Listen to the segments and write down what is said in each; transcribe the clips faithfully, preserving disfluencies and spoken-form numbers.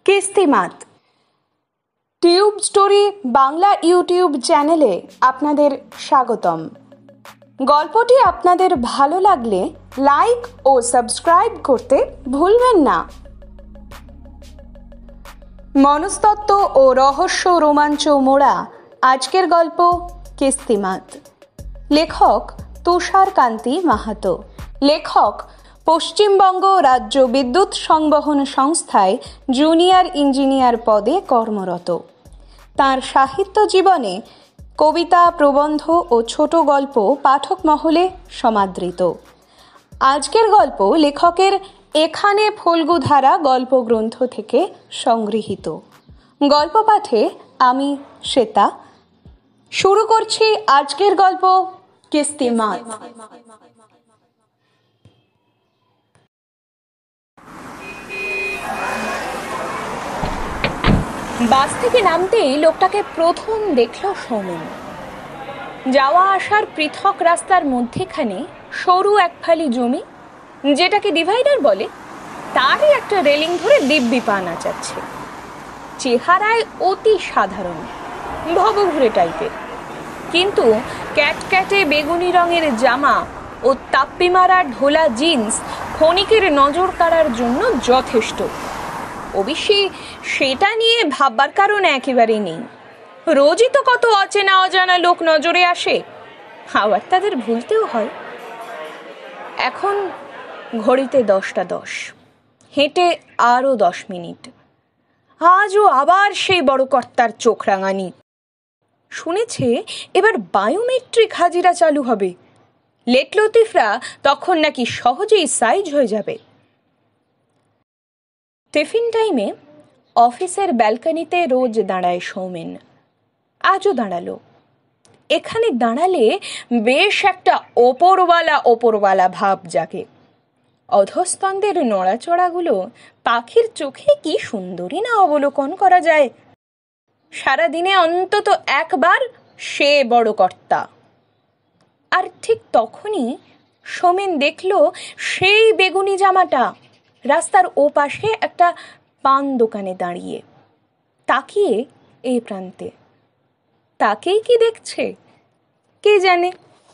কিস্তিমাত tube story Bangla YouTube চ্যানেলে আপনাদের স্বাগতম। গল্পটি আপনাদের ভালো লাগলে লাইক ও সাবস্ক্রাইব করতে ভুলবেন না। মনস্তত্ত্ব ও রহস্য রোমাঞ্চ মোড়া আজকের গল্প কিস্তিমাত। লেখক তুষারকান্তি মাহাতো। লেখক পশ্চিমবঙ্গ রাজ্য বিদ্যুৎ সংবহন সংস্থায় জুনিয়র ইঞ্জিনিয়ার পদে কর্মরত। তার সাহিত্য জীবনে কবিতা, প্রবন্ধ ও ছোট গল্প পাঠক মহলে সমাদৃত। আজকের গল্প লেখকের এখানে ফল্গুধারা গল্পগ্রন্থ থেকে সংগৃহীত। গল্প পাঠে আমি শ্বেতা। শুরু করছি আজকের গল্প কিস্তিমাত। বাস থেকে নামতেই লোকটাকে প্রথম দেখল সৌমেন। যাওয়া আসার পৃথক রাস্তার মধ্যেখানে সরু এক ফালি জমি, যেটাকে ডিভাইডার বলে, তারই একটা রেলিং ধরে দিব্যি পা নাচাচ্ছে। চেহারায় অতি সাধারণ, ভবঘুরে টাইপের, কিন্তু ক্যাটক্যাটে বেগুনি রঙের জামা ও তাপ্পি মারা ঢোলা জিন্স ক্ষণিকের নজর কাড়ার জন্য যথেষ্ট। অবশ্যই সেটা নিয়ে ভাববার কারণ একেবারেই নেই। রোজই তো কত অচেনা অজানা লোক নজরে আসে, আবার তাদের ভুলতেও হয়। এখন ঘড়িতে দশটা দশ, হেঁটে আরও দশ মিনিট। আজও আবার সেই বড় কর্তার চোখ রাঙানি। শুনেছে এবার বায়োমেট্রিক হাজিরা চালু হবে। লেট লতিফরা তখন নাকি সহজেই সাইজ হয়ে যাবে। টিফিন টাইমে অফিসের ব্যালকনিতে রোজ দাঁড়ায় সৌমেন। আজও দাঁড়ালো। এখানে দাঁড়ালে বেশ একটা ওপরওয়ালা ওপরওয়ালা ভাব জাগে। অধস্তনদের নড়াচড়াগুলো পাখির চোখে কি সুন্দরী না অবলোকন করা যায়। সারাদিনে অন্তত একবার সে বড় কর্তা। আর ঠিক তখনই সৌমেন দেখল সেই বেগুনি জামাটা রাস্তার ও পাশে একটা পান দোকানে দাঁড়িয়ে, তাকিয়ে এই প্রান্তে। তাকেই কি দেখছে কে জানে।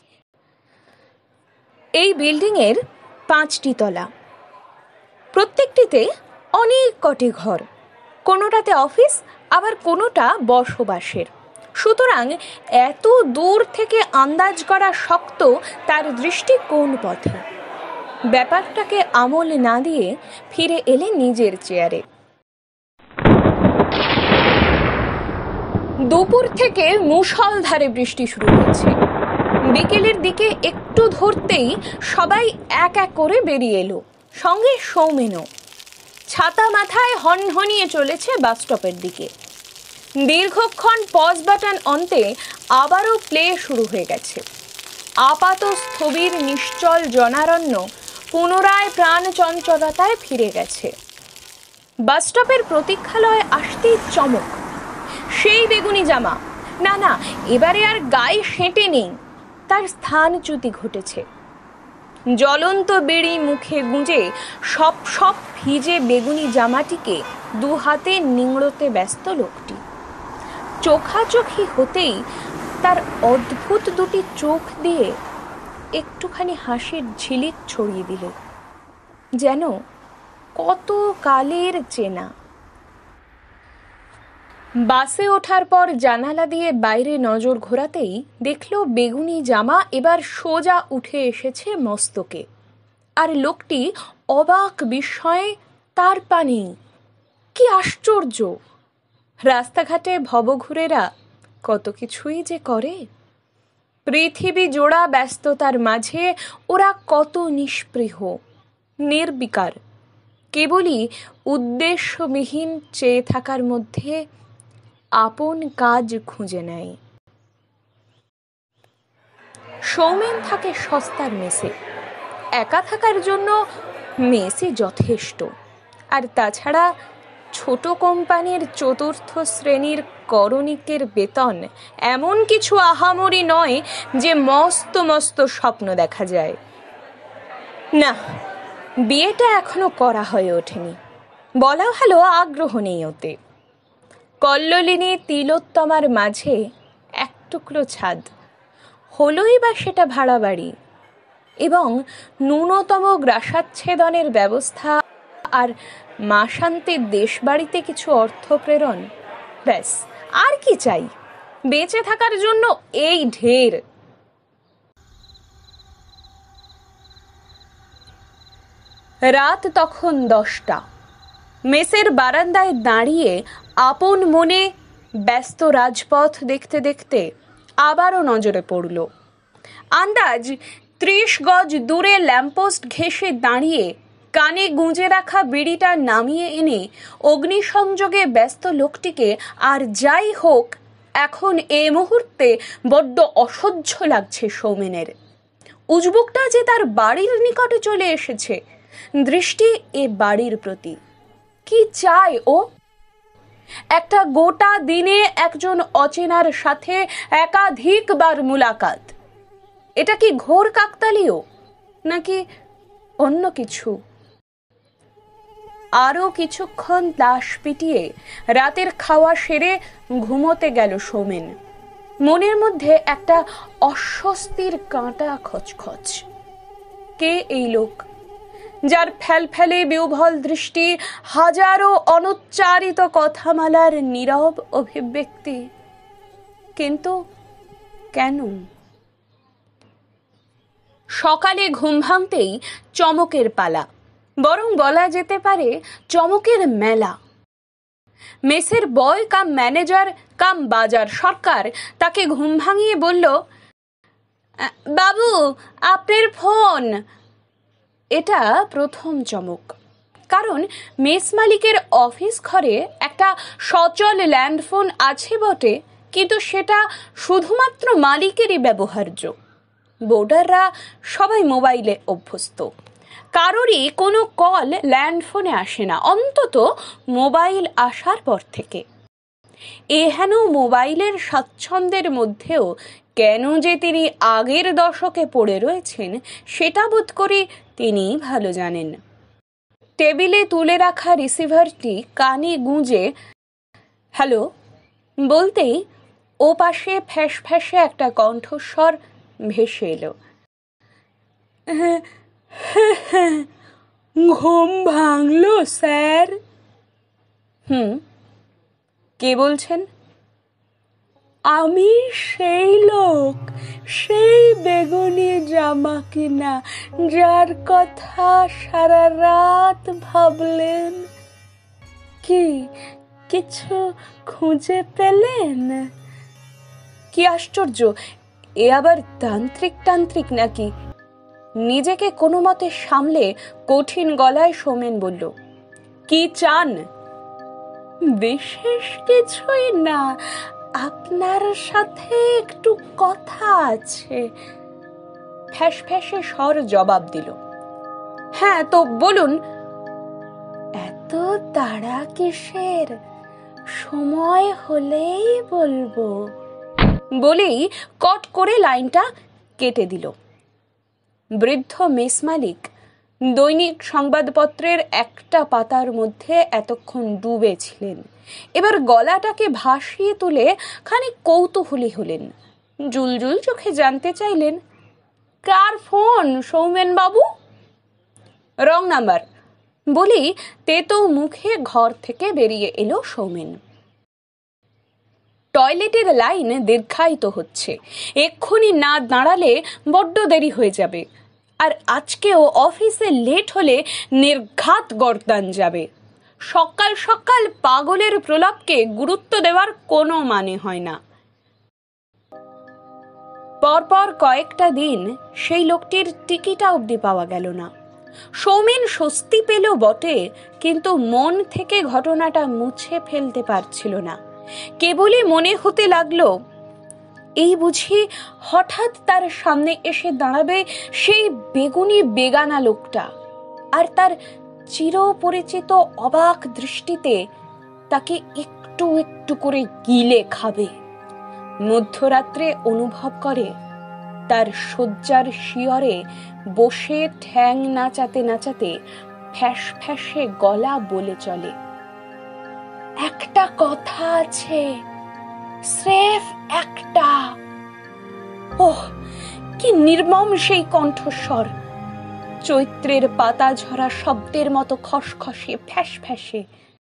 এই বিল্ডিংয়ের পাঁচটি তলা, প্রত্যেকটিতে অনেক কটি ঘর। কোনোটাতে অফিস, আবার কোনোটা বসবাসের। সুতরাং এত দূর থেকে আন্দাজ করা শক্ত তার দৃষ্টি কোন পথে। ব্যাপারটাকে আমল না দিয়ে ফিরে এলে নিজের চেয়ারে। দুপুর থেকে মুষলধারে বৃষ্টি শুরু হয়েছে। বিকেলের দিকে একটু ধরতেই সবাই এক এক করে বেরিয়ে এলো, সঙ্গে সৌমেনও। ছাতা মাথায় হনহনিয়ে চলেছে বাসস্টপের দিকে। দীর্ঘক্ষণ পজ বাটন অন্তে আবারও প্লে শুরু হয়ে গেছে। আপাত স্থবির নিশ্চল জনারণ্য পুনরায় প্রাণ চঞ্চলতায় ফিরে গেছে। বাসস্টপের প্রতীক্ষালয়ে আসতেই চমক, সেই বেগুনি জামা। না না, এবারে আর গায়ে সেঁটে নেই, তার স্থানচ্যুতি ঘটেছে। জ্বলন্ত বেড়ি মুখে গুঁজে সব সব ভিজে বেগুনি জামাটিকে দু হাতে নিংড়োতে ব্যস্ত লোকটি। চোখাচোখি হতেই তার অদ্ভুত দুটি চোখ দিয়ে একটুখানি হাসির ঝিলিক ছড়িয়ে দিল, যেন কত কালের চেনা। বাসে ওঠার পর জানালা দিয়ে বাইরে নজর ঘোরাতেই দেখল বেগুনি জামা এবার সোজা উঠে এসেছে মস্তকে। আর লোকটি অবাক বিস্ময়ে তার পা নেই। কি আশ্চর্য! রাস্তাঘাটে ভবঘুরেরা কত কিছুই যে করে। পৃথিবী জোড়া ব্যস্ততার মাঝে ওরা কত নিষ্পৃহ, নির্বিকার, কেবলই উদ্দেশ্যবিহীন চেয়ে থাকার মধ্যে আপন কাজ খুঁজে নেয়। সৌমেন থাকে সস্তার মেসে। একা থাকার জন্য মেসে যথেষ্ট। আর তাছাড়া ছোট কোম্পানির চতুর্থ শ্রেণীর করণিকের বেতন এমন কিছু আহামরি নয় যে মস্ত মস্ত স্বপ্ন দেখা যায়। না, বিয়েটা এখনো করা হয়ে ওঠেনি। বলা ভালো আগ্রহ নেই ওতে। কল্লোলিনী তিলোত্তমার মাঝে এক টুকরো ছাদ, হলোই বা সেটা ভাড়া বাড়ি, এবং ন্যূনতম গ্রাসাচ্ছেদনের ব্যবস্থা আর মাসান্তের দেশ বাড়িতে কিছু অর্থ প্রেরণ, ব্যাস আর কি চাই? বেঁচে থাকার জন্য এই ঢের। রাত তখন দশটা। মেসের বারান্দায় দাঁড়িয়ে আপন মনে ব্যস্ত রাজপথ দেখতে দেখতে আবারও নজরে পড়ল। আন্দাজ ত্রিশ গজ দূরে ল্যাম্পোস্ট ঘেঁষে দাঁড়িয়ে কানে গুঁজে রাখা বিড়িটা নামিয়ে এনে অগ্নিসংযোগে ব্যস্ত লোকটিকে আর যাই হোক এখন এ মুহূর্তে বড্ড অসহ্য লাগছে সৌমেনের। উজবুকটা যে তার বাড়ির নিকটে চলে এসেছে, দৃষ্টি এ বাড়ির প্রতি। কি চায় ও? একটা গোটা দিনে একজন অচেনার সাথে একাধিকবার মুলাকাত। এটা কি ঘোর কাকতালীয় নাকি অন্য কিছু? আরো কিছুক্ষণ তাস পিটিয়ে রাতের খাওয়া সেরে ঘুমোতে গেল সৌমেন। মনের মধ্যে একটা অস্বস্তির কাঁটা খচখচ। কে এই লোক যার ফেলফেলে বিহ্বল দৃষ্টি, হাজারো অনুচ্চারিত কথামালার নীরব অভিব্যক্তি? কিন্তু কেন? সকালে ঘুম ভাঙতেই চমকের পালা, বরং বলা যেতে পারে চমকের মেলা। মেসের বয় কাম ম্যানেজার কাম বাজার সরকার তাকে ঘুম ভাঙিয়ে বলল, বাবু আপনার ফোন। এটা প্রথম চমক, কারণ মেস মালিকের অফিস ঘরে একটা সচল ল্যান্ডফোন আছে বটে, কিন্তু সেটা শুধুমাত্র মালিকেরই ব্যবহার্য। বোর্ডাররা সবাই মোবাইলে অভ্যস্ত, কারোরই কোনো কল ল্যান্ডফোনে আসে না, অন্তত মোবাইল আসার পর থেকে। এহেন মোবাইলের স্বাচ্ছন্দ্যের মধ্যেও কেন যে তিনি আগের দশকে পড়ে রয়েছেন সেটা বোধ করি তিনিই ভালো জানেন। টেবিলে তুলে রাখা রিসিভারটি কানে গুঁজে হ্যালো বলতেই ও পাশে ফ্যাঁস ফ্যাঁসে একটা কণ্ঠস্বর ভেসে এলো, ঘুম ভাঙলো স্যার? হুম, কে বলছেন? আমি সেই লোক, সেই বেগুনি জামা কিনা যার কথা সারা রাত ভাবলেন। কি কিছু খুঁজে পেলেন? কি আশ্চর্য, এ আবার তান্ত্রিক তান্ত্রিক নাকি? নিজেকে কোনো মতে সামলে কঠিন গলায় সৌমেন বলল, কি চান? বিশেষ কিছুই না, আপনার সাথে একটু কথা আছে। ফ্যাঁস ফ্যাঁসে স্বর জবাব দিল, হ্যাঁ তো বলুন। এত তাড়া কিসের? সময় হলেই বলবো। বলেই কট করে লাইনটা কেটে দিল। বৃদ্ধ মেস মালিক দৈনিক সংবাদপত্রের একটা পাতার মধ্যে এতক্ষণ ডুবে ছিলেন। এবার গলাটাকে ভাসিয়ে তুলে খানিক কৌতূহলী হলেন। জুলজুল চোখে জানতে চাইলেন, কার ফোন সৌমেন বাবু? রং নাম্বার বলেই তেতো মুখে ঘর থেকে বেরিয়ে এলো সৌমেন। টয়লেটের লাইন দীর্ঘায়িত হচ্ছে, এক্ষুনি না দাঁড়ালে বড্ড দেরি হয়ে যাবে। আর আজকেও অফিসে লেট হলে নির্ঘাত গর্দান যাবে। সকাল সকাল পাগলের প্রলাপকে গুরুত্ব দেওয়ার কোনো মানে হয় না। পরপর কয়েকটা দিন সেই লোকটির টিকিটা অবধি পাওয়া গেল না। সৌমেন স্বস্তি পেল বটে, কিন্তু মন থেকে ঘটনাটা মুছে ফেলতে পারছিল না। কেবলই মনে হতে লাগলো, এই বুঝি হঠাৎ তার সামনে এসে দাঁড়াবে সেই বেগুনি বেগানা লোকটা, আর তার চিরপরিচিত অবাক দৃষ্টিতে তাকে একটু একটু করে গিলে খাবে। মধ্যরাত্রে অনুভব করে তার শয্যার শিয়রে বসে ঠ্যাং নাচাতে নাচাতে ফ্যাস ফ্যাসে গলা বলে চলে, একটা কথা আছে, স্রেফ একটা। ওহ, কি নির্মম সেই কণ্ঠস্বর, চৈত্রের পাতা ঝরা শব্দের মতো খসখসে ফ্যাস ফ্যাসে।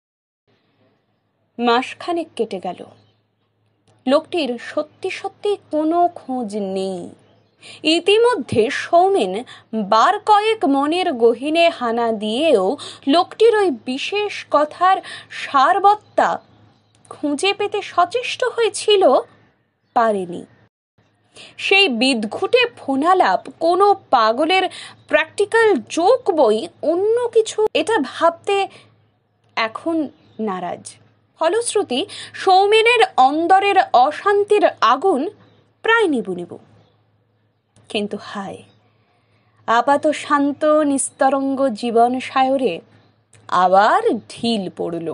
মাসখানেক কেটে গেল, লোকটির সত্যি সত্যি কোনো খোঁজ নেই। ইতিমধ্যে সৌমেন বার কয়েক মনের গহীনে হানা দিয়েও লোকটির ওই বিশেষ কথার সারবত্তা খুঁজে পেতে সচেষ্ট হয়েছিল, পারেনি। সেই বিদঘুটে ফোনালাপ কোনো পাগলের প্র্যাকটিক্যাল জোক বই অন্য কিছু, এটা ভাবতে এখন নারাজ। ফলশ্রুতি সৌমেনের অন্দরের অশান্তির আগুন প্রায় নিবু নিবু। কিন্তু হায়, আপাত শান্ত নিস্তরঙ্গ জীবন সায়রে আবার ঢিল পড়ল।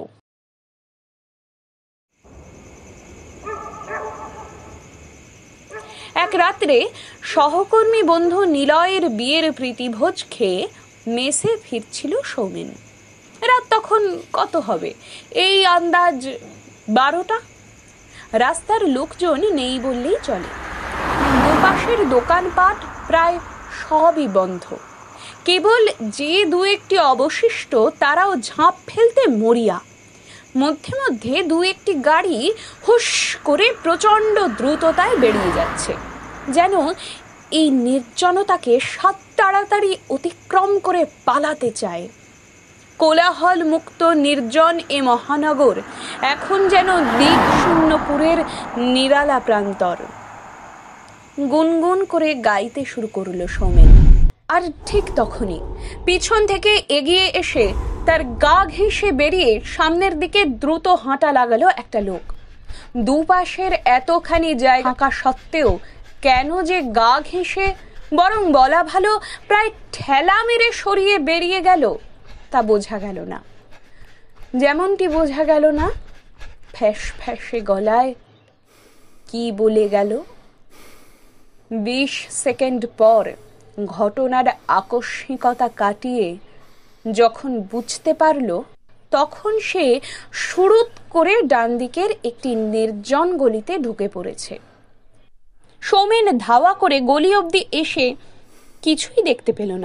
এক রাত্রে সহকর্মী বন্ধু নিলয়ের বিয়ের প্রীতিভোজ খেয়ে মেসে ফিরছিল সৌমেন। রাত তখন কত হবে, এই আন্দাজ বারোটা। রাস্তার লোকজন নেই বললেই চলে। দুপাশের দোকানপাট প্রায় সবই বন্ধ। কেবল যে দু একটি অবশিষ্ট, তারাও ঝাঁপ ফেলতে মরিয়া। মধ্যে মধ্যে দু একটি গাড়ি হুশ করে প্রচণ্ড দ্রুততায় বেরিয়ে যাচ্ছে, যেন এই নির্জনতাকে সাত তাড়াতাড়ি অতিক্রম করে পালাতে চায়। কোলাহল মুক্ত নির্জন এ মহানগর এখন যেন দিক শূন্যপুরের নিরালা প্রান্তর। গুনগুন করে গাইতে শুরু করলো সৌমেন। আর ঠিক তখনই পিছন থেকে এগিয়ে এসে তার গা ঘেঁষে বেরিয়ে সামনের দিকে দ্রুত হাঁটা লাগালো একটা লোক। দুপাশের এতখানি জায়গা থাকা সত্ত্বেও কেন যে গা ঘেঁষে, বরং বলা ভালো প্রায় ঠেলা মেরে সরিয়ে বেরিয়ে গেল, তা বোঝা গেল না। যেমনটি বোঝা গেল না ফ্যাস ফ্যাসে গলায় কি বলে গেল। বিশ সেকেন্ড পর ঘটনার আকস্মিকতা কাটিয়ে যখন বুঝতে পারল, তখন সে সুরুত করে ডান দিকের একটি নির্জন গলিতে ঢুকে পড়েছে। সৌমেন ধাওয়া করে গলি অবধি এসে কিছুই দেখতে পেল না।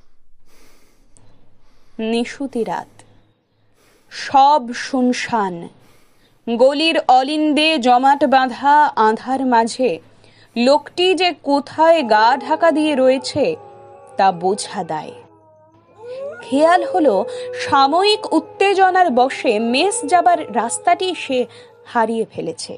নিশুতি রাত, সব শুনশান। গলির অলিন্দে জমাট বাঁধা আঁধার মাঝে লোকটি যে কোথায় গা ঢাকা দিয়ে রয়েছে তা বোঝা দায়। খেয়াল হলো সাময়িক উত্তেজনার বশে মেস যাবার রাস্তাটি সে হারিয়ে ফেলেছে।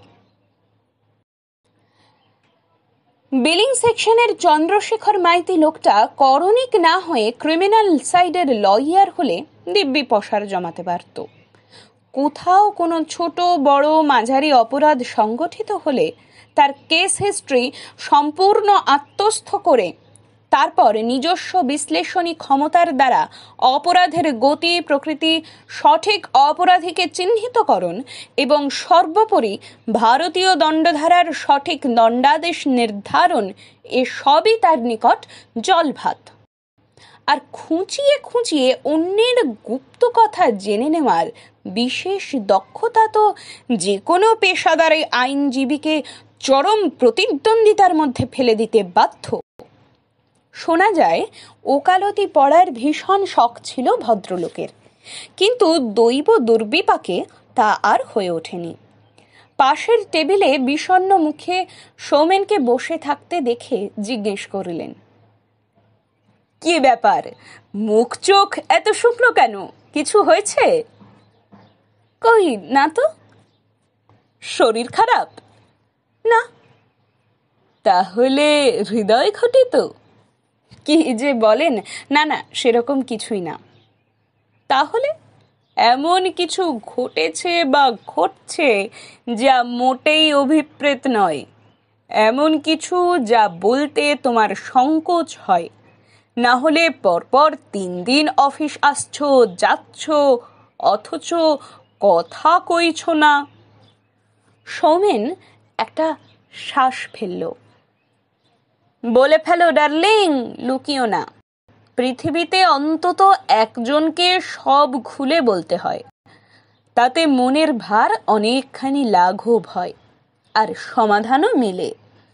বিলিং সেকশনের চন্দ্রশেখর মাইতি লোকটা করণিক না হয়ে ক্রিমিনাল সাইডের লয়ার হলে দিব্যি পসার জমাতে পারত। কোথাও কোনো ছোট বড় মাঝারি অপরাধ সংগঠিত হলে তার কেস হিস্ট্রি সম্পূর্ণ আত্মস্থ করে তারপর নিজস্ব বিশ্লেষণী ক্ষমতার দ্বারা অপরাধের গতি প্রকৃতি, সঠিক অপরাধীকে চিহ্নিতকরণ এবং সর্বোপরি ভারতীয় দণ্ডধারার সঠিক দণ্ডাদেশ নির্ধারণ, এ সবই তার নিকট জলভাত। আর খুঁচিয়ে খুঁচিয়ে অন্যের গুপ্ত কথা জেনে নেওয়ার বিশেষ দক্ষতা তো যে কোনো পেশাদারে আইনজীবীকে চরম প্রতিদ্বন্দ্বিতার মধ্যে ফেলে দিতে বাধ্য। শোনা যায় ওকালতি পড়ার ভীষণ শখ ছিল ভদ্রলোকের, কিন্তু দৈব দুর্বিপাকে তা আর হয়ে ওঠেনি। পাশের টেবিলে বিষণ্ণ মুখে সৌমেনকে বসে থাকতে দেখে জিজ্ঞেস করলেন, কি ব্যাপার, মুখ চোখ এত শুকনো কেন, কিছু হয়েছে? কই না তো। শরীর খারাপ? না। তাহলে হৃদয় ঘটিত? কি যে বলেন, না না সেরকম কিছুই না। তাহলে এমন কিছু ঘটেছে বা ঘটছে যা মোটেই অভিপ্রেত নয়, এমন কিছু যা বলতে তোমার সংকোচ হয়, না হলে পরপর তিন দিন অফিস আসছো যাচ্ছ অথচ কথা কইছ না। সৌমেন একটা শ্বাস ফেলল। বলে ফেলো ডার্লিং, লুকিও না। পৃথিবীতে অন্তত একজনকে সব খুলে বলতে হয়, তাতে মনের ভার অনেকখানি লাঘব হয় আর সমাধানও মেলে।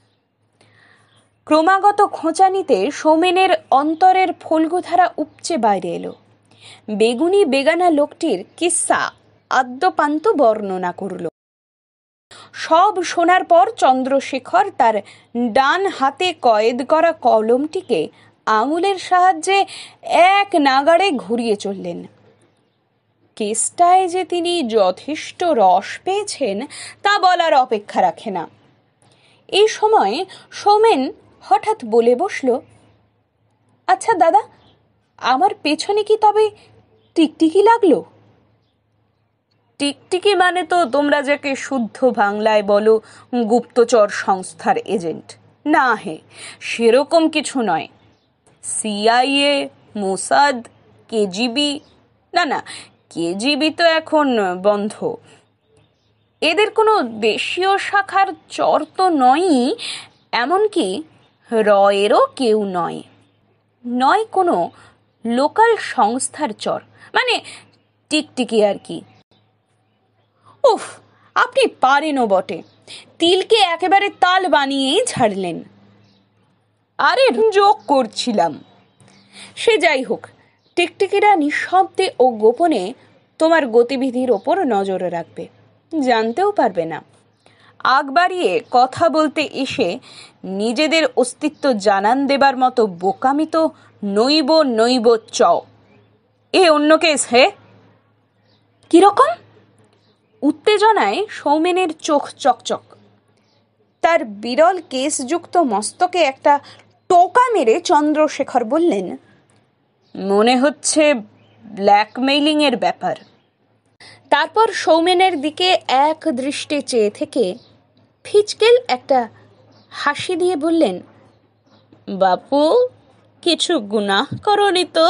ক্রমাগত খোঁচানিতে সৌমেনের অন্তরের ফল্গুধারা উপচে বাইরে এলো। বেগুনি বেগানা লোকটির কিস্সা আদ্যপান্ত বর্ণনা করল। সব শোনার পর চন্দ্রশেখর তার ডান হাতে কয়েদ করা কলমটিকে আঙুলের সাহায্যে এক নাগাড়ে ঘুরিয়ে চললেন। কেসটায় যে তিনি যথেষ্ট রস পেয়েছেন তা বলার অপেক্ষা রাখে না। এই সময় সৌমেন হঠাৎ বলে বসল, আচ্ছা দাদা, আমার পেছনে কি তবে টিকটিকি লাগলো? টিকটিকি মানে তো তোমরা যাকে শুদ্ধ বাংলায় বলো গুপ্তচর সংস্থার এজেন্ট। না হে, সেরকম কিছু নয়। সিআইএ, মোসাদ, কেজিবি, না না কেজিবি তো এখন বন্ধ। এদের কোনো দেশীয় শাখার চর তো নয়ই, এমনকি রয়েরও কেউ নয়। নয় কোনো লোকাল সংস্থার চর, মানে টিকটিকি আর কি। উফ, আপনি পারেনও বটে, তিলকে একেবারে তাল বানিয়েই ছাড়লেন। আরে যোগ করছিলাম। সে যাই হোক, টিকটিকিরা নিঃশব্দে ও গোপনে তোমার গতিবিধির ওপর নজর রাখবে, জানতেও পারবে না। আগ বাড়িয়ে কথা বলতে এসে নিজেদের অস্তিত্ব জানান দেবার মতো বোকামি তো নইব নইব চ। এ অন্য কেস হে। কিরকম? উত্তেজনায় সৌমেনের চোখ চকচক। তার বিরল কেসযুক্ত মস্তকে একটা টোকা মেরে চন্দ্রশেখর বললেন, মনে হচ্ছে ব্ল্যাকমেইলিং এর ব্যাপার। তারপর সৌমেনের দিকে এক দৃষ্টে চেয়ে থেকে ফিচকেল একটা হাসি দিয়ে বললেন, বাপু, কিছু গুনাহ করনি তো?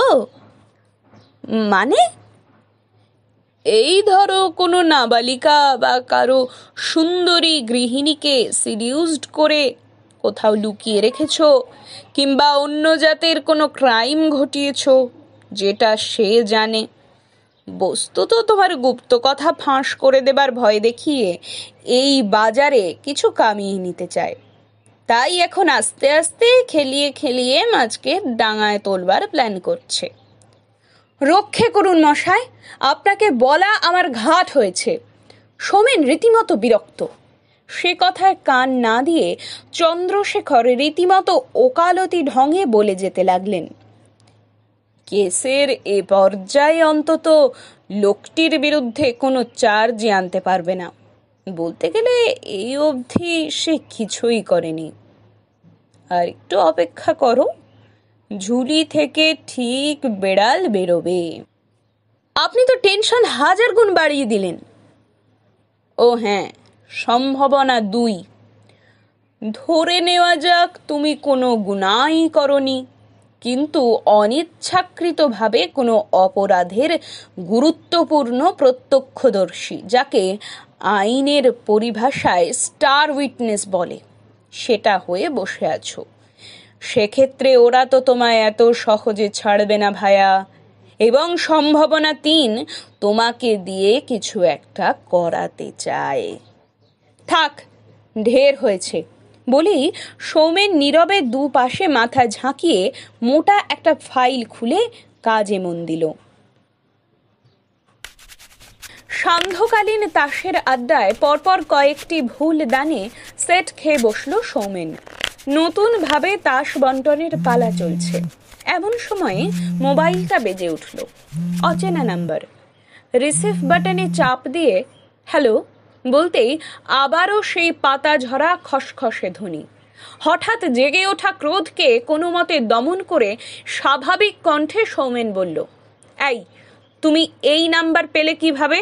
মানে? এই ধরো কোনো নাবালিকা বা কারো সুন্দরী গৃহিণীকে সিডিউসড করে কোথাও লুকিয়ে রেখেছো, কিংবা অন্য জাতের কোনো ক্রাইম ঘটিয়েছো যেটা সে জানে। বস্তুত তোমার গুপ্ত কথা ফাঁস করে দেবার ভয় দেখিয়ে এই বাজারে কিছু কামিয়ে নিতে চায়, তাই এখন আস্তে আস্তে খেলিয়ে খেলিয়ে মাছকে ডাঙায় তোলবার প্ল্যান করছে। রক্ষে করুন মশাই, আপনাকে বলা আমার ঘাট হয়েছে। সৌমেন রীতিমতো বিরক্ত। সে কথায় কান না দিয়ে চন্দ্রশেখর রীতিমতো ওকালতি ঢঙে বলে যেতে লাগলেন, কেসের এ পর্যায়ে অন্তত লোকটির বিরুদ্ধে কোনো চার্জ আনতে পারবে না। বলতে গেলে এই অবধি সে কিছুই করেনি। আর একটু অপেক্ষা করো, ঝুলি থেকে ঠিক বেড়াল বেরোবে। আপনি তো টেনশন হাজার গুণ বাড়িয়ে দিলেন। ও হ্যাঁ, সম্ভাবনা দুই। ধরে নেওয়া যাক তুমি কোনো গুনাই করনি, কিন্তু অনিচ্ছাকৃতভাবে কোনো অপরাধের গুরুত্বপূর্ণ প্রত্যক্ষদর্শী, যাকে আইনের পরিভাষায় স্টার উইটনেস বলে, সেটা হয়ে বসে আছো। সেক্ষেত্রে ওরা তো তোমায় এত সহজে ছাড়বে না ভায়া। এবং সম্ভাবনা তিন, তোমাকে দিয়ে কিছু একটা করাতে চায়। থাক, ঢের হয়েছে বলেই সৌমেন নীরবে দুপাশে মাথা ঝাঁকিয়ে মোটা একটা ফাইল খুলে কাজে মন দিল। সান্ধ্যকালীন তাসের আড্ডায় পরপর কয়েকটি ভুল দানে সেট খেয়ে বসলো সৌমেন। নতুন ভাবে তাস বন্টনের পালা চলছে। এমন সময়ে মোবাইলটা বেজে উঠল। অচেনা নাম্বার। রিসিভ বাটনে চাপ দিয়ে হ্যালো বলতেই আবারও সেই পাতা ঝরা খসখসে ধ্বনি। হঠাৎ জেগে ওঠা ক্রোধকে কোনো মতে দমন করে স্বাভাবিক কণ্ঠে সৌমেন বলল, এই, তুমি এই নাম্বার পেলে কিভাবে?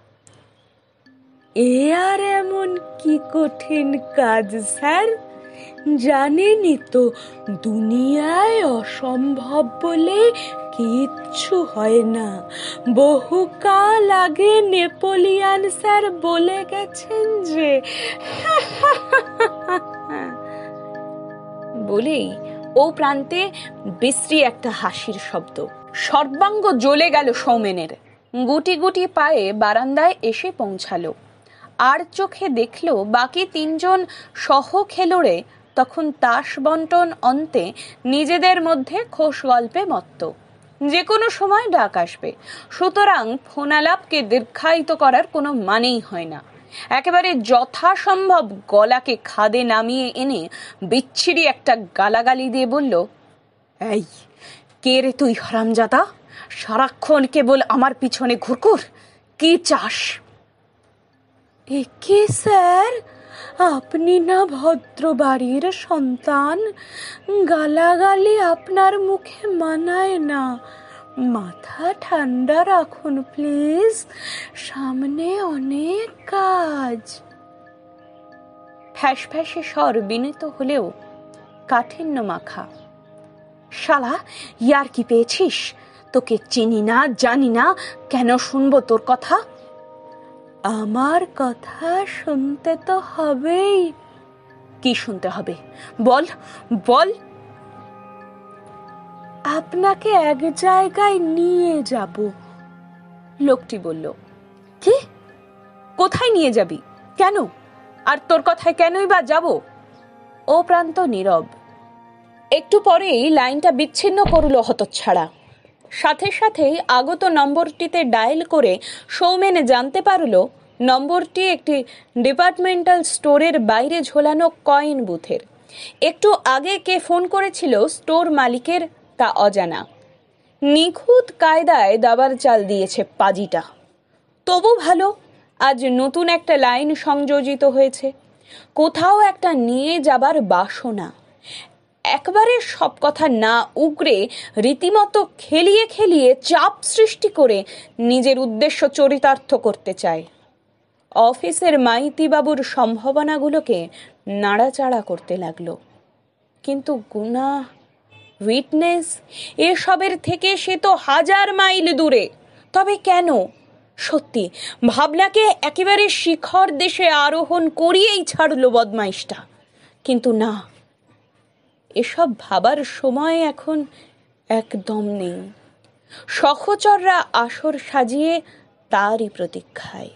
এ আর এমন কি কঠিন কাজ স্যার, জানেনই তো দুনিয়ায় অসম্ভব বলে কিচ্ছু হয় না। বহুকাল আগে নেপোলিয়ান স্যার বলে গেছেন যে। বলেই ও প্রান্তে বিশ্রী একটা হাসির শব্দ। সর্বাঙ্গ জ্বলে গেল সৌমেনের। গুটি গুটি পায়ে বারান্দায় এসে পৌঁছালো। আর চোখে দেখলো বাকি তিনজন সহ খেলোড়ে তখন তাস বন্টন অন্তে নিজেদের মধ্যে খোশ গল্পে মত্ত। যে কোনো সময় ডাক আসবে, সুতরাং ফোনালাপকে দীর্ঘায়িত করার কোনো মানেই হয় না। একেবারে যথাসম্ভব গলাকে খাদে নামিয়ে এনে বিচ্ছিরি একটা গালাগালি দিয়ে বলল, এই কে রে তুই হারামজাদা? সারাক্ষণ কেবল আমার পিছনে ঘুরঘুর, কি চাস? একে স্যার, আপনি না ভদ্র বাড়ির সন্তান, গালাগালি আপনার মুখে মানায় না। মাথা ঠান্ডা রাখুন প্লিজ, সামনে অনেক কাজ। ফ্যাস ফ্যাসে স্বর বিনীত হলেও কাঠিন্য মাখা। শালা, ইয়ার কি পেয়েছিস? তোকে চিনি না, জানি না, কেন শুনবো তোর কথা? আমার কথা শুনতে তো হবেই। কি শুনতে হবে? বল বল। আপনাকে এক জায়গায় নিয়ে যাব। লোকটি বলল, কি? কোথায় নিয়ে যাবি? কেন? আর তোর কথায় কেনই বা যাব? ও প্রান্ত নীরব। একটু পরেই লাইনটা বিচ্ছিন্ন করল হতচ্ছাড়া। সাথে সাথেই আগত নম্বরটিতে ডায়াল করে সৌমেন জানতে পারল নম্বরটি একটি ডিপার্টমেন্টাল স্টোরের বাইরে ঝোলানো কয়েন বুথের। একটু আগে কে ফোন করেছিল স্টোর মালিকের তা অজানা। নিখুঁত কায়দায় দাবার চাল দিয়েছে পাজিটা। তবু ভালো, আজ নতুন একটা লাইন সংযোজিত হয়েছে। কোথাও একটা নিয়ে যাবার বাসনা। একবারে সব কথা না উগরে রীতিমতো খেলিয়ে খেলিয়ে চাপ সৃষ্টি করে নিজের উদ্দেশ্য চরিতার্থ করতে চায়। অফিসের মাইতি বাবুর সম্ভাবনাগুলোকে নাড়াচাড়া করতে লাগলো। কিন্তু গুনাহ, উইটনেস, এসবের থেকে সে তো হাজার মাইল দূরে। তবে কেন? সত্যি ভাবনাকে একেবারে শিখর দেশে আরোহণ করিয়েই ছাড়লো বদমাইশটা। কিন্তু না, এসব ভাবার সময় এখন একদম নেই। সহচররা আসর সাজিয়ে তারই প্রতীক্ষায়।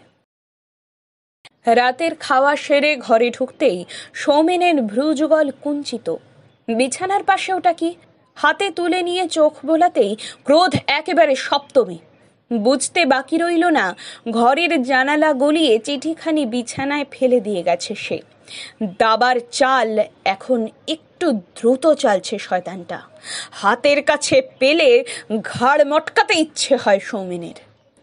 রাতের খাওয়া সেরে ঘরে ঢুকতেই সৌমেনের ভ্রুযুগল কুঞ্চিত। বিছানার পাশে ওটা কি? হাতে তুলে নিয়ে চোখ বোলাতেই ক্রোধ একেবারে সপ্তমী। বুঝতে বাকি রইল না ঘরের জানালা গলিয়ে চিঠিখানি বিছানায় ফেলে দিয়ে গেছে সে। দাবার চাল এখন একটু দ্রুত চালছে শয়তানটা। হাতের কাছে পেলে ঘাড় মটকাতে ইচ্ছে হয় সৌমেনের।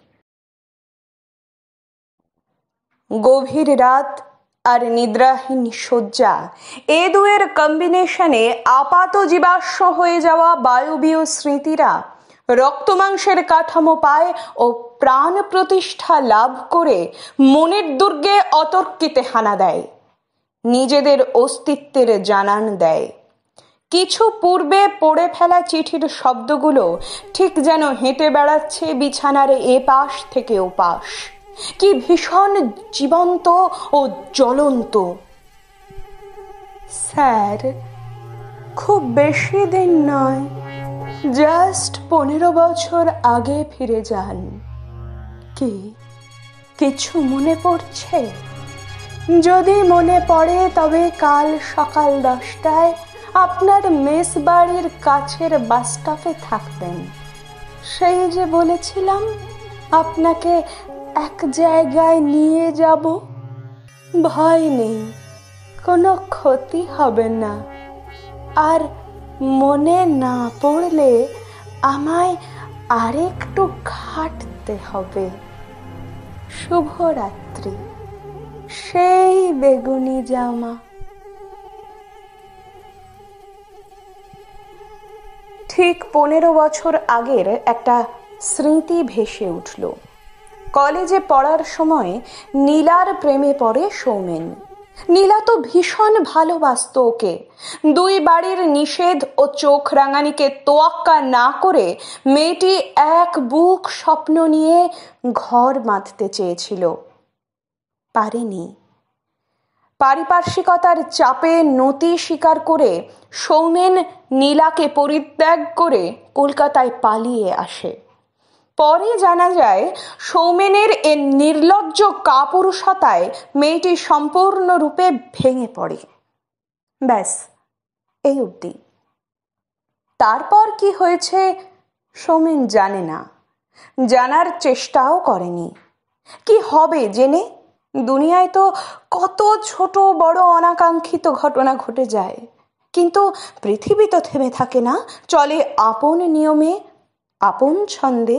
গভীর রাত আর নিদ্রাহীন শয্যা, এ দুয়ের কম্বিনেশনে আপাত জীবাশ্ম হয়ে যাওয়া বায়বীয় স্মৃতিরা রক্তমাংসের কাঠামো পায় ও প্রাণ প্রতিষ্ঠা লাভ করে মনের দুর্গে অতর্কিতে হানা দেয়, নিজেদের অস্তিত্বের জানান দেয়। কিছু পূর্বে পড়ে ফেলা চিঠির শব্দগুলো ঠিক যেন হেঁটে বেড়াচ্ছে বিছানার এ পাশ থেকে ও পাশ। কি ভীষণ জীবন্ত ও জ্বলন্ত। স্যার, খুব বেশি দিন নয়, জাস্ট পনেরো বছর আগে ফিরে যান। কি কিছু মনে পড়ছে? যদি মনে পড়ে তবে কাল সকাল দশটায় আপনার মেস বাড়ির কাছের বাস স্টপে থাকবেন। সেই যে বলেছিলাম আপনাকে এক জায়গায় নিয়ে যাব। ভয় নেই, কোনো ক্ষতি হবে না। আর মনে না পড়লে আমায় আরেকটু খাটতে হবে। শুভরাত্রি। সেই বেগুনি জামা। ঠিক পনেরো বছর আগের একটা স্মৃতি ভেসে উঠল। কলেজে পড়ার সময় নীলার প্রেমে পড়ে সৌমেন। নীলা তো ভীষণ ভালোবাসত ওকে। দুই বাড়ির নিষেধ ও চোখ রাঙানিকে তোয়াক্কা না করে মেয়েটি এক বুক স্বপ্ন নিয়ে ঘর বাঁধতে চেয়েছিল, পারেনি। পারিপার্শ্বিকতার চাপে নতি স্বীকার করে সৌমেন নীলাকে পরিত্যাগ করে কলকাতায় পালিয়ে আসে। পরে জানা যায় সৌমেনের এ নির্লজ্জ কাপুরুষতায় মেয়েটি সম্পূর্ণরূপে ভেঙে পড়ে। ব্যাস এই অবধি। তারপর কি হয়েছে সৌমেন জানে না, জানার চেষ্টাও করেনি। কি হবে জেনে? দুনিয়ায় তো কত ছোট বড় অনাকাঙ্ক্ষিত ঘটনা ঘটে যায়, কিন্তু পৃথিবী তো থেমে থাকে না, চলে আপন নিয়মে আপন ছন্দে।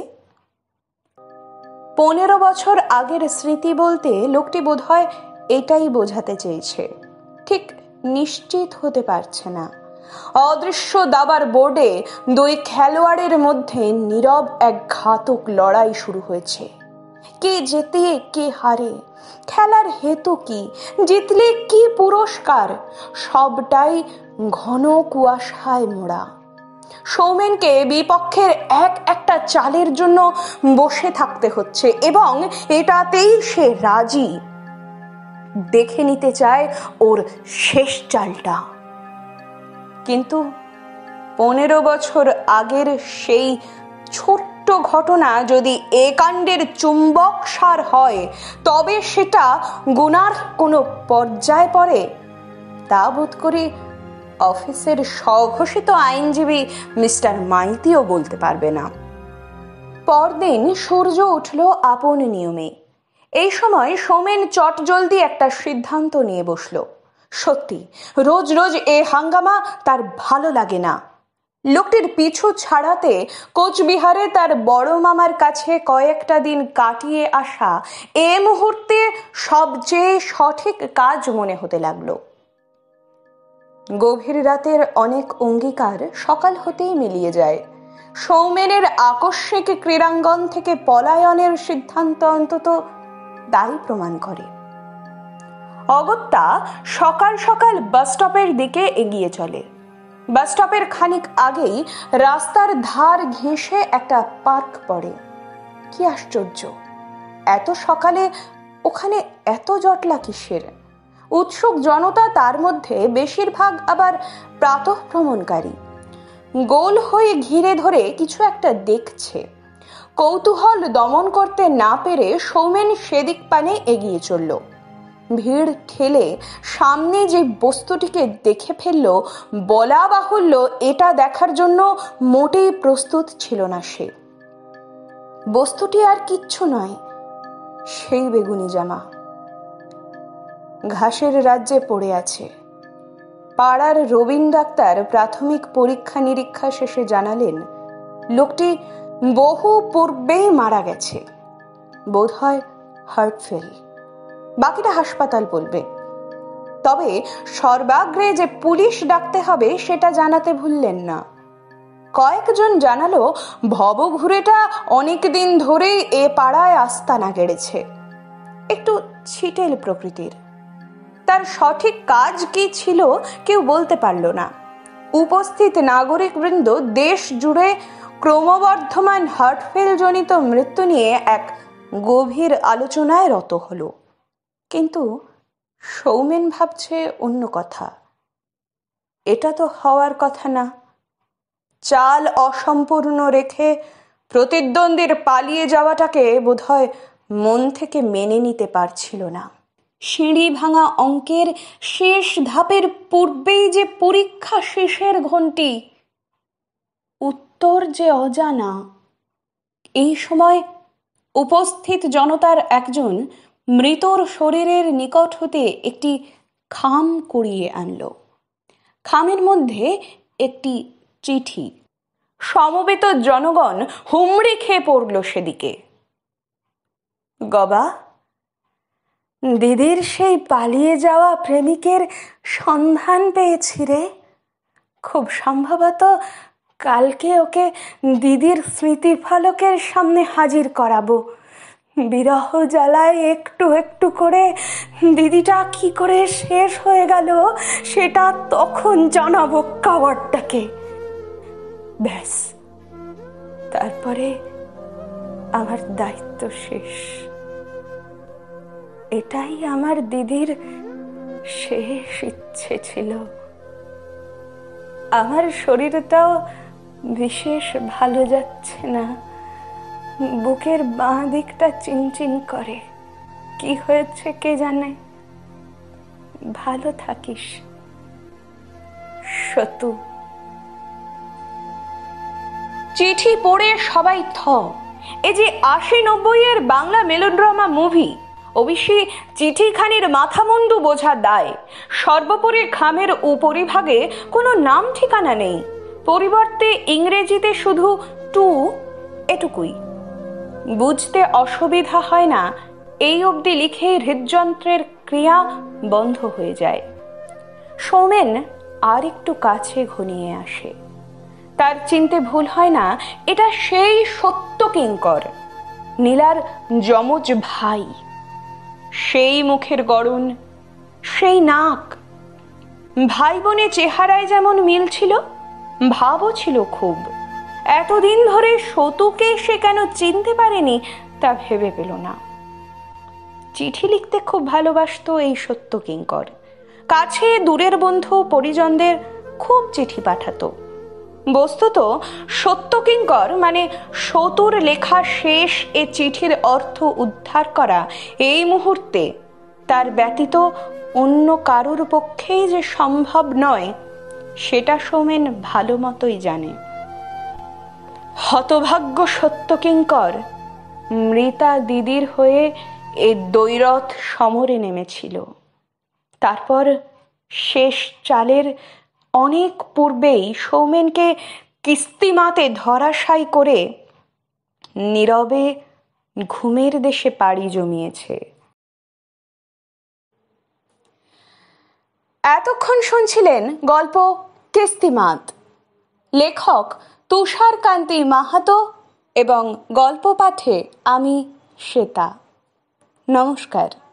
পনেরো বছর আগের স্মৃতি বলতে লোকটি বোধহয় এটাই বোঝাতে চেয়েছে, ঠিক নিশ্চিত হতে পারছে না। অদৃশ্য দাবার বোর্ডে দুই খেলোয়াড়ের মধ্যে নীরব এক ঘাতক লড়াই শুরু হয়েছে। কে জেতে কে হারে, খেলার হেতু কি, জিতলে কি পুরস্কার, সবটাই ঘন কুয়াশায় মোড়া। সৌমেনকে বিপক্ষের এক একটা চালের জন্য বসে থাকতে হচ্ছে এবং এটাতেই সে রাজি। দেখে নিতে চায় ওর শেষ চালটা। কিন্তু পনেরো বছর আগের সেই ছোট্ট ঘটনা যদি এ কাণ্ডের চুম্বক সার হয়, তবে সেটা গুনার কোনো পর্যায়ে পড়ে তা বোধ করি অফিসের স্বঘোষিত আইনজীবী মিস্টার মাইতিও বলতে পারবে না। পরদিন সূর্য উঠল আপন নিয়মে। এই সময় সৌমেন চটজলদি একটা সিদ্ধান্ত নিয়ে বসল। সত্যি রোজ রোজ এ হাঙ্গামা তার ভালো লাগে না। লোকটির পিছু ছাড়াতে কোচবিহারে তার বড় মামার কাছে কয়েকটা দিন কাটিয়ে আসা এ মুহূর্তে সবচেয়ে সঠিক কাজ মনে হতে লাগলো। গভীর রাতের অনেক অঙ্গীকার সকাল হতেই মিলিয়ে যায়। সৌমেনের আকস্মিক ক্রীড়াঙ্গন থেকে পলায়নের সিদ্ধান্ত অন্তত তাই প্রমাণ করে। অগত্যা সকাল সকাল বাসস্টপের দিকে এগিয়ে চলে। বাসস্টপের খানিক আগেই রাস্তার ধার ঘেঁষে একটা পার্ক পড়ে। কি আশ্চর্য, এত সকালে ওখানে এত জটলা কিসের? উৎসুক জনতা, তার মধ্যে বেশিরভাগ আবার প্রাতঃভ্রমণকারী। গোল হয়ে ঘিরে ধরে কিছু একটা দেখছে। কৌতূহল দমন করতে না পেরে সৌমেন সেদিক পানে এগিয়ে চলল। ভিড় ঠেলে সামনে যে বস্তুটিকে দেখে ফেলল, বলা বাহুল্য এটা দেখার জন্য মোটেই প্রস্তুত ছিল না সে। বস্তুটি আর কিচ্ছু নয়, সেই বেগুনি জামা ঘাসের রাজ্যে পড়ে আছে। পাড়ার রবিন ডাক্তার প্রাথমিক পরীক্ষা নিরীক্ষা শেষে জানালেন লোকটি বহু পূর্বেই মারা গেছে, বোধহয় হার্ট ফেল। বাকিটা হাসপাতাল বলবে। তবে সর্বাগ্রে যে পুলিশ ডাকতে হবে সেটা জানাতে ভুললেন না। কয়েকজন জানালো ভবঘুরেটা অনেকদিন ধরেই এ পাড়ায় আস্তানা গেড়েছে, একটু ছিটেল প্রকৃতির। তার সঠিক কাজ কি ছিল কেউ বলতে পারল না। উপস্থিত নাগরিকবৃন্দ দেশ জুড়ে ক্রমবর্ধমান হার্টফেল জনিত মৃত্যু নিয়ে এক গভীর আলোচনায় রত হলো। কিন্তু সৌমেন ভাবছে অন্য কথা। এটা তো হওয়ার কথা না। চাল অসম্পূর্ণ রেখে প্রতিদ্বন্দ্বীর পালিয়ে যাওয়াটাকে বোধহয় মন থেকে মেনে নিতে পারছিল না। সিঁড়ি ভাঙা অঙ্কের শেষ ধাপের পূর্বেই যে পরীক্ষা শেষের ঘণ্টি, উত্তর যে অজানা। এই সময় উপস্থিত জনতার একজন মৃতর শরীরের নিকট হতে একটি খাম কুড়িয়ে আনল। খামের মধ্যে একটি চিঠি। সমবেত জনগণ হুমড়ি খেয়ে পড়ল সেদিকে। গবা, দিদির সেই পালিয়ে যাওয়া প্রেমিকের সন্ধান পেয়েছি রে। খুব সম্ভবত কালকে ওকে দিদির স্মৃতি ফলকের সামনে হাজির করাবো। বিরহ জ্বালায় একটু একটু করে দিদিটা কি করে শেষ হয়ে গেল সেটা তখন জানাবো কাওয়ারটাকে। ব্যাস, তারপরে আমার দায়িত্ব শেষ। এটাই আমার দিদির শেষ ইচ্ছে ছিল। আমার শরীরটাও বিশেষ ভালো যাচ্ছে না, বুকের বাঁ দিকটা চিনচিন করে। কি হয়েছে কে জানে। ভালো থাকিস সতু। চিঠি পড়ে সবাই থ। এই যে আশি নব্বই এর বাংলা মেলোড্রামা মুভি, অবশ্যই চিঠিখানির মাথামুন্ডু বোঝা দায়। সর্বোপরি খামের উপরিভাগে কোনো নাম ঠিকানা নেই, পরিবর্তে ইংরেজিতে শুধু টু এটুকুই। বুঝতে অসুবিধা হয় না এই অবধি লিখে হৃদযন্ত্রের ক্রিয়া বন্ধ হয়ে যায়। সৌমেন আর একটু কাছে ঘনিয়ে আসে। তার চিনতে ভুল হয় না, এটা সেই সত্য কিঙ্কর, নীলার যমজ ভাই। সেই মুখের গড়ন, সেই নাক। ভাই বোনে চেহারায় যেমন মিল ছিল, ভাবও ছিল খুব। এতদিন ধরে সতুকে সে কেন চিনতে পারেনি তা ভেবে পেল না। চিঠি লিখতে খুব ভালোবাসত এই সত্য কিঙ্কর। কাছে দূরের বন্ধু পরিজনদের খুব চিঠি পাঠাতো। বস্তুত সত্য কিঙ্কর মানে সতুর লেখা শেষ এ চিঠির অর্থ উদ্ধার করা এই মুহূর্তে তার ব্যতীত অন্য কারোর পক্ষেই যে সম্ভব নয়, সেটা সৌমেন ভালো মতোই জানে। হতভাগ্য সত্য কিঙ্কর মৃতা দিদির হয়ে এ দ্বৈরথ সমরে নেমেছিল। তারপর শেষ চালের অনেক পূর্বেই সৌমেনকে কিস্তিমাতে ধরাশায়ী করে নীরবে ঘুমের দেশে পাড়ি জমিয়েছে। এতক্ষণ শুনছিলেন গল্প কিস্তিমাত, লেখক তুষারকান্তি মাহাতো এবং গল্প পাঠে আমি শ্বেতা। নমস্কার।